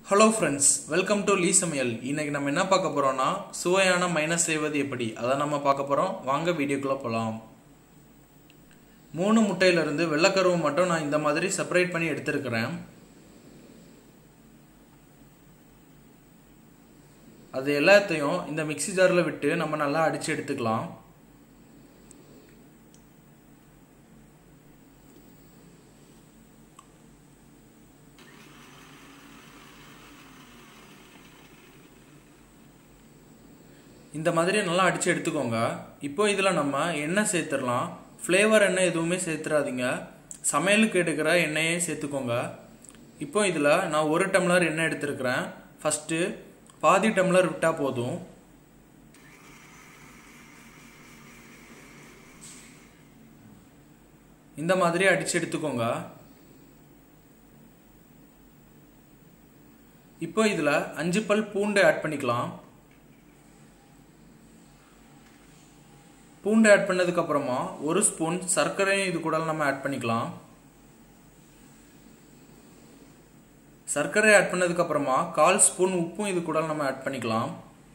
Hello friends, welcome to Lee Samuel. இன்னைக்கு நம்ம என்ன பார்க்க போறோம்னா சுவையான மைனஸ் செய்வது எப்படி அத நம்ம பார்க்க போறோம். வாங்க வீடியோக்குள்ள போலாம். 3 முட்டையில இருந்து வெள்ளைக்கருவு மட்டும் நான் இந்த மாதிரி செப்பரேட் பண்ணி எடுத்துக்கிறேன். அது எல்லாத்தையும் இந்த மிக்ஸி ஜார்ல விட்டு நம்ம நல்லா அடிச்சு எடுத்துக்கலாம். இந்த மாதிரி நல்லா அடிச்சு எடுத்துக்கோங்க. இப்போ இதுல நம்ம எண்ணெய் சேர்த்துறலாம். ஃப்ளேவர் எண்ணெய் எதுவுமே சேர்த்துறாதீங்க. சமையலுக்கு எடுக்கிற எண்ணெயே சேர்த்துக்கோங்க. இப்போ இதுல நான் 1 டம்ளர் எண்ணெய் எடுத்துக்கிறேன். ஃபர்ஸ்ட் பாதி டம்ளர் விட்டா போதும். இந்த மாதிரி அடிச்சு எடுத்துக்கோங்க. இப்போ இதுல 5 பல் பூண்டு ஆட் பண்ணிக்கலாம். பூண்டு ஆட் பண்ணதுக்கு அப்புறமா 1 ஸ்பூன் சர்க்கரையும் இது கூட நம்ம ஆட் பண்ணிக்கலாம். சர்க்கரை ஆட் பண்ணதுக்கு அப்புறமா 1/4 ஸ்பூன் உப்பும் இது கூட நம்ம ஆட் பண்ணிக்கலாம்.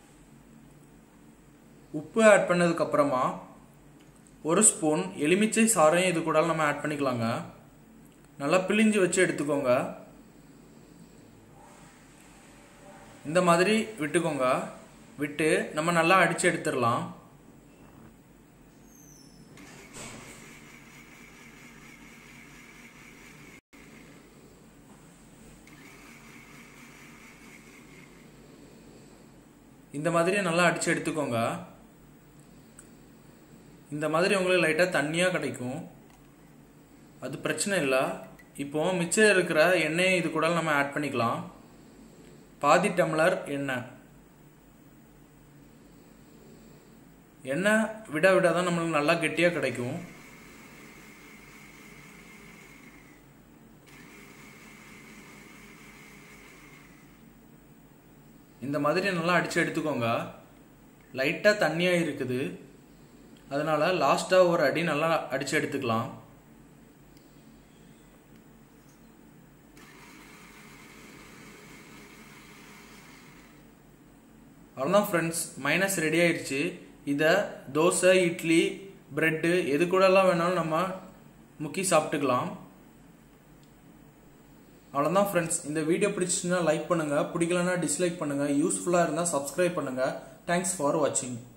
உப்பு ஆட் பண்ணதுக்கு அப்புறமா 1 ஸ்பூன் எலுமிச்சை சாறையும் இது கூட நம்ம ஆட் பண்ணிக்கலாங்க. நல்லா பிழிஞ்சு வச்சு எடுத்துக்கோங்க. இந்த மாதிரி விட்டுக்கோங்க. விட்டு நம்ம நல்லா அடிச்சு எடுத்துடலாம். இந்த மாதிரி நல்லா அடிச்சு எடுத்துக்கோங்க. இந்த மாதிரி உங்களுக்கு லைட்டா தண்ணியா கிடைக்கும். அது பிரச்சனை இல்லை. இப்போ மிச்சம் இருக்கிற எண்ணெயை இது கூட நம்ம ஆட் பண்ணிக்கலாம். பாதி டம்ளர் எண்ணெய். எண்ணெய் விட விட தான் நம்மளுக்கு நல்லா கெட்டியா கிடைக்கும். இந்த மாதிரி நல்லா அடிச்சு எடுத்துக்கோங்க. லைட்டா தண்ணியா இருக்குது. அதனால லாஸ்டா ஒரு அடி நல்லா அடிச்சு எடுத்துக்கலாம். அவ்வளவுதான் ஃப்ரெண்ட்ஸ், மைனஸ் ரெடி ஆயிடுச்சு. இத தோசை, இட்லி, பிரெட் எது கூட எல்லாம் வேணாலும் நம்ம முக்கி சாப்பிட்டுக்கலாம். அவ்வளவுதான் ஃப்ரெண்ட்ஸ், இந்த வீடியோ பிடிச்சிச்சுன்னா லைக் பண்ணுங்க, பிடிக்கலன்னா டிஸ்லைக் பண்ணுங்க, யூஸ்ஃபுல்லா இருந்தா சப்ஸ்கிரைப் பண்ணுங்க. தேங்க்ஸ் ஃபார் வாட்சிங்.